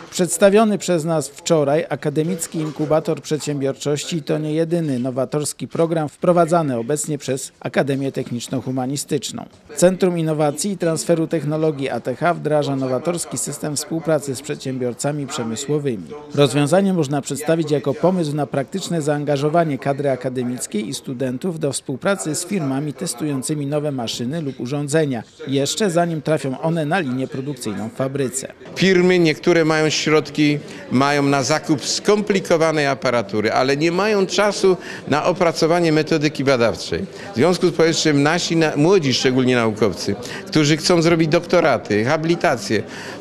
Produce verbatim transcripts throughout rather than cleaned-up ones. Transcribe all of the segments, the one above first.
Przedstawiony przez nas wczoraj Akademicki Inkubator Przedsiębiorczości to nie jedyny nowatorski program wprowadzany obecnie przez Akademię Techniczno-Humanistyczną. Centrum Innowacji i Transferu Technologii A T H wdraża nowatorski system współpracy z przedsiębiorcami przemysłowymi. Rozwiązanie można przedstawić jako pomysł na praktyczne zaangażowanie kadry akademickiej i studentów do współpracy z firmami testującymi nowe maszyny lub urządzenia, jeszcze zanim trafią one na linię produkcyjną w fabryce. Firmy niektóre mają środki, mają na zakup skomplikowanej aparatury, ale nie mają czasu na opracowanie metodyki badawczej. W związku z powyższym nasi na, młodzi, szczególnie naukowcy, którzy chcą zrobić doktoraty, habilitacje,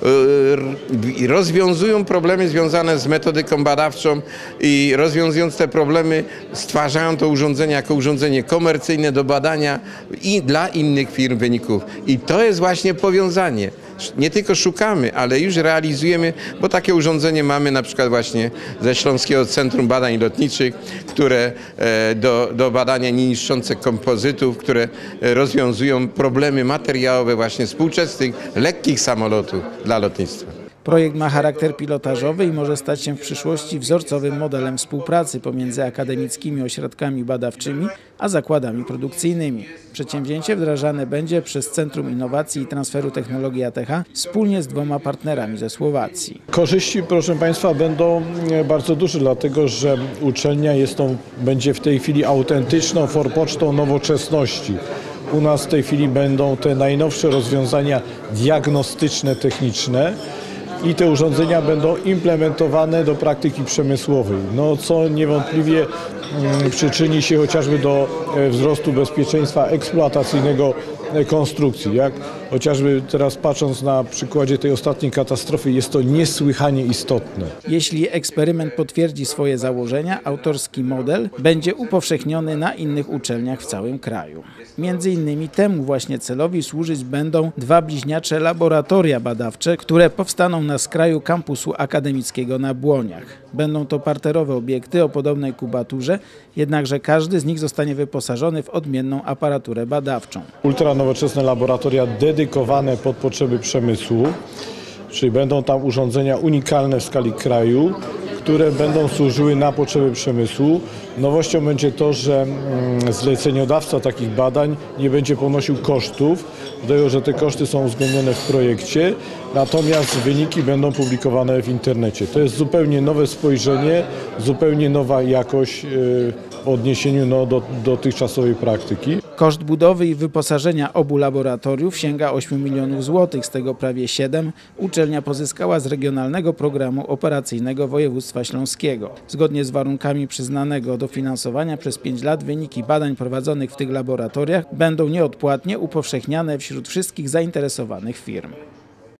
yy, rozwiązują problemy związane z metodyką badawczą i rozwiązując te problemy stwarzają to urządzenie jako urządzenie komercyjne do badania i dla innych firm wyników. I to jest właśnie powiązanie. Nie tylko szukamy, ale już realizujemy, bo takie urządzenie mamy na przykład właśnie ze Śląskiego Centrum Badań Lotniczych, które do, do badania nieniszczących kompozytów, które rozwiązują problemy materiałowe właśnie współczesnych, lekkich samolotów dla lotnictwa. Projekt ma charakter pilotażowy i może stać się w przyszłości wzorcowym modelem współpracy pomiędzy akademickimi ośrodkami badawczymi a zakładami produkcyjnymi. Przedsięwzięcie wdrażane będzie przez Centrum Innowacji i Transferu Technologii A T H wspólnie z dwoma partnerami ze Słowacji. Korzyści, proszę Państwa, będą bardzo duże, dlatego że uczelnia jest tą, będzie w tej chwili autentyczną forpocztą nowoczesności. U nas w tej chwili będą te najnowsze rozwiązania diagnostyczne, techniczne. I te urządzenia będą implementowane do praktyki przemysłowej, no, co niewątpliwie mm, przyczyni się chociażby do e, wzrostu bezpieczeństwa eksploatacyjnego e, konstrukcji. Jak chociażby teraz patrząc na przykładzie tej ostatniej katastrofy, jest to niesłychanie istotne. Jeśli eksperyment potwierdzi swoje założenia, autorski model będzie upowszechniony na innych uczelniach w całym kraju. Między innymi temu właśnie celowi służyć będą dwa bliźniacze laboratoria badawcze, które powstaną na skraju kampusu akademickiego na Błoniach. Będą to parterowe obiekty o podobnej kubaturze, jednakże każdy z nich zostanie wyposażony w odmienną aparaturę badawczą. Ultranowoczesne laboratoria dedykowane pod potrzeby przemysłu, czyli będą tam urządzenia unikalne w skali kraju, które będą służyły na potrzeby przemysłu. Nowością będzie to, że zleceniodawca takich badań nie będzie ponosił kosztów, dlatego że te koszty są uwzględnione w projekcie, natomiast wyniki będą publikowane w internecie. To jest zupełnie nowe spojrzenie, zupełnie nowa jakość w odniesieniu no, do dotychczasowej praktyki. Koszt budowy i wyposażenia obu laboratoriów sięga ośmiu milionów złotych, z tego prawie siedem uczelnia pozyskała z Regionalnego Programu Operacyjnego Województwa Śląskiego. Zgodnie z warunkami przyznanego dofinansowania przez pięć lat wyniki badań prowadzonych w tych laboratoriach będą nieodpłatnie upowszechniane wśród wszystkich zainteresowanych firm.